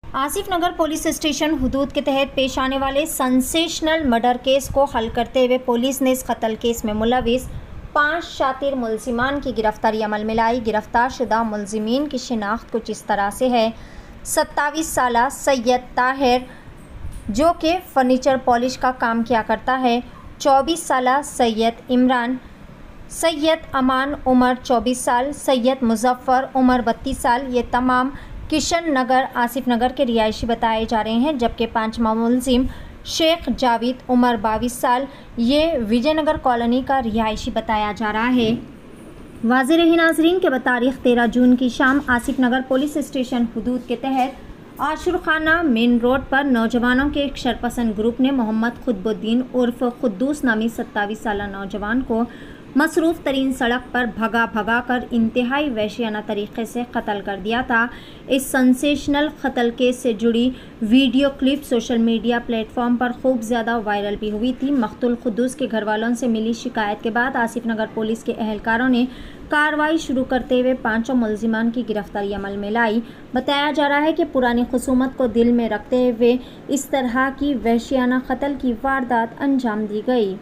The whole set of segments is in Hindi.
आसिफ नगर पुलिस स्टेशन हुदूद के तहत पेश आने वाले सेंसेशनल मर्डर केस को हल करते हुए पुलिस ने इस कत्ल केस में मुलविस 5 शातिर मुलजिमान की गिरफ्तारी अमल में लाई। गिरफ्तार शुदा मुलजिमीन की शिनाख्त कुछ इस तरह से है। 27 साला सैयद ताहिर जो कि फर्नीचर पॉलिश का काम किया करता है, 24 साला सैयद इमरान, सैयद अमान उमर 24 साल, सैयद मुजफ्फर उमर 32 साल। ये तमाम किशन नगर आसिफ नगर के रिहायशी बताए जा रहे हैं, जबकि 5वां मुलजिम शेख जावेद उमर 22 साल ये विजयनगर कॉलोनी का रिहायशी बताया जा रहा है। वाज़ेह रहे नाज़रीन के बतारीख 13 जून की शाम आसिफ नगर पुलिस स्टेशन हुदूद के तहत आशुरखाना मेन रोड पर नौजवानों के एक शरपसंद ग्रुप ने मोहम्मद खुतबुद्दीन उर्फ खुद्दूस नामी 27 साला नौजवान को मसरूफ़ तरीन सड़क पर भगा कर इंतहाई वहशियाना तरीक़े से कत्ल कर दिया था। इस सेंसेशनल कत्ल केस से जुड़ी video clip social media platform पर खूब ज़्यादा वायरल भी हुई थी। मक़तूल खुद्दूस के घर वालों से मिली शिकायत के बाद आसिफ नगर पुलिस के अहलकारों ने कार्रवाई शुरू करते हुए 5 मुलजिमान की गिरफ्तारी अमल में लाई। बताया जा रहा है कि पुरानी खुसूमत को दिल में रखते हुए इस तरह की वहशियाना कत्ल की वारदात अंजाम दी गई।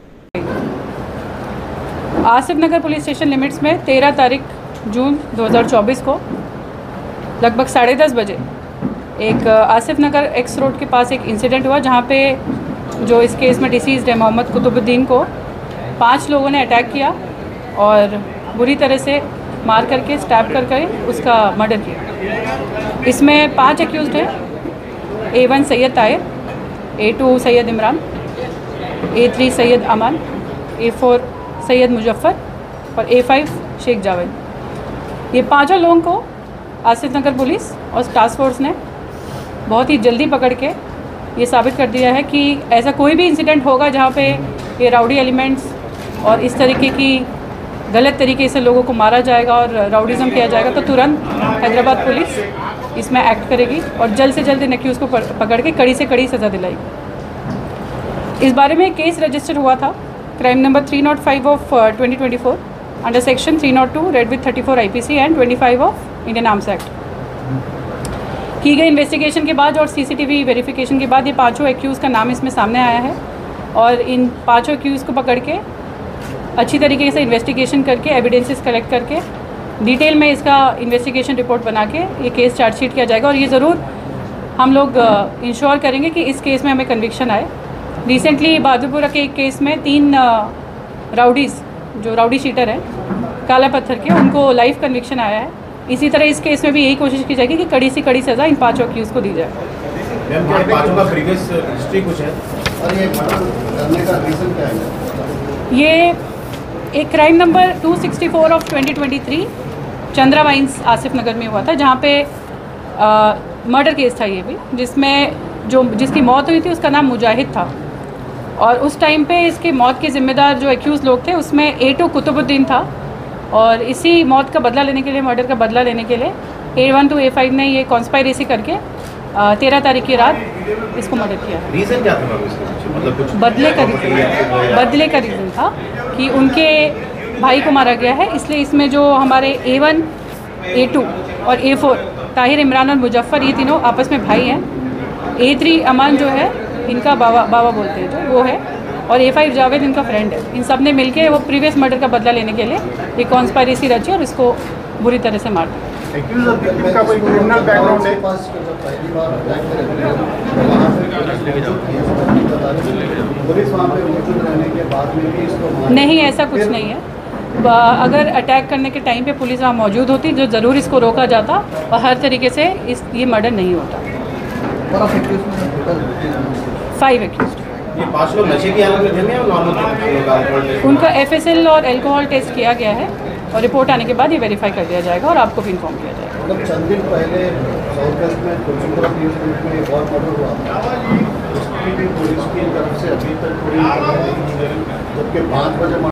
Asif Nagar police station limits में 13 तारीख जून 2024 को लगभग 10:30 बजे एक आसिफ नगर एक्स रोड के पास एक इंसिडेंट हुआ, जहां पे जो इस केस में डिसीज़्ड है मोहम्मद कुतुबुद्दीन को 5 लोगों ने अटैक किया और बुरी तरह से मार करके स्टैब करके उसका मर्डर किया। इसमें 5 एक्यूज़्ड हैं। A1 Syed Tahir, A2 Syed Imran, A3 Syed अमान, A4 सैयद मुजफ्फर और A5 शेख जावेद। ये 5 लोगों को आसिफ नगर पुलिस और टास्क फोर्स ने बहुत ही जल्दी पकड़ के ये साबित कर दिया है कि ऐसा कोई भी इंसिडेंट होगा जहाँ पे ये राउडी एलिमेंट्स और इस तरीके की गलत तरीके से लोगों को मारा जाएगा और राउडिज़म किया जाएगा, तो तुरंत हैदराबाद पुलिस इसमें एक्ट करेगी और जल्द से जल्द इन एक्यूज़ को पकड़ के कड़ी से कड़ी सज़ा दिलाएगी। इस बारे में केस रजिस्टर हुआ था crime number 305 of 2024 under section 302 read with 34 IPC and 25 of Indian Arms Act. की गई इन्वेस्टिगेशन के बाद और CCTV वेरिफिकेशन के बाद ये 5 एक्यूज़ का नाम इसमें सामने आया है और इन 5 एक्यूज़ को पकड़ के अच्छी तरीके से इन्वेस्टिगेशन करके एविडेंसेस कलेक्ट करके डिटेल में इसका इन्वेस्टिगेशन रिपोर्ट बना के ये केस चार्जशीट किया जाएगा और ये ज़रूर हम लोग इंश्योर करेंगे कि इस केस में हमें कन्विक्शन आए। रिसेंटली बहादुरपुरा के एक केस में 3 राउडीज़ जो राउडी शीटर हैं काला पत्थर के, उनको लाइव कन्विक्शन आया है। इसी तरह इस केस में भी यही कोशिश की जाएगी कि कड़ी से कड़ी सज़ा इन 5 एक्यूज़ को दी जाए। ये एक crime number 264 of 2023 Chandra wines Asif Nagar में हुआ था, जहाँ पे मर्डर केस था ये भी, जिसमें जिसकी मौत हुई थी उसका नाम मुजाहिद था और उस टाइम पे इसके मौत के ज़िम्मेदार जो एक्यूज़ लोग थे उसमें A2 कुतुबुद्दीन था और इसी मौत का बदला लेने के लिए, मर्डर का बदला लेने के लिए A1 to A5 ने ये कॉन्स्पायरेसी करके 13 तारीख की रात इसको मर्डर किया। रीज़न क्या था मतलब कुछ बदले का रीज़न था कि उनके भाई को मारा गया है, इसलिए इसमें जो हमारे A1, A2 और A4 ताहिर, इमरान और मुजफ्फर ये तीनों आपस में भाई हैं। A3 अमान जो है इनका बाबा बोलते हैं जो वो है और A5 जावेद इनका फ्रेंड है। इन सब ने मिलके वो प्रीवियस मर्डर का बदला लेने के लिए एक कॉन्स्पायरेसी रची और इसको बुरी तरह से मार दिया। नहीं, ऐसा कुछ नहीं है। अगर अटैक करने के टाइम पे पुलिस वहाँ मौजूद होती जो ज़रूर इसको रोका जाता और हर तरीके से ये मर्डर नहीं होता। 5 एक्यूज़्ड। ये 5 लोग नशे की हालत में थे या नॉर्मल? उनका FSL और अल्कोहल टेस्ट किया गया है और रिपोर्ट आने के बाद ये वेरीफाई कर दिया जाएगा और आपको भी इन्फॉर्म किया जाएगा। मतलब चंद दिन पहले साउथ वेस्ट में कुलचंद्रा में एक और मर्डर हुआ था, उसकी भी पुलिस की तरफ से अभी तक कोई, जबकि 5 बजे